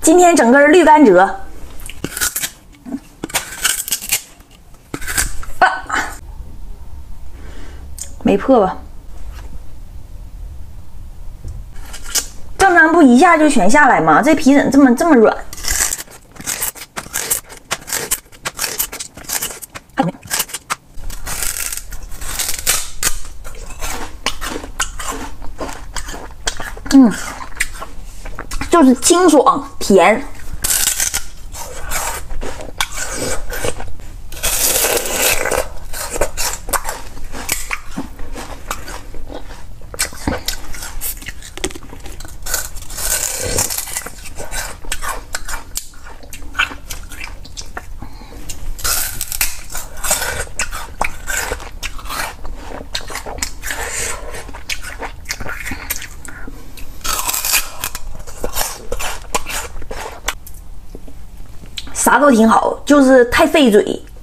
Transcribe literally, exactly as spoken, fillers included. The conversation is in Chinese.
今天整根绿甘蔗，啊，没破吧？正常不一下就全下来吗？这皮怎么这么这么软？嗯，就是清爽甜。啥都挺好，就是太费嘴。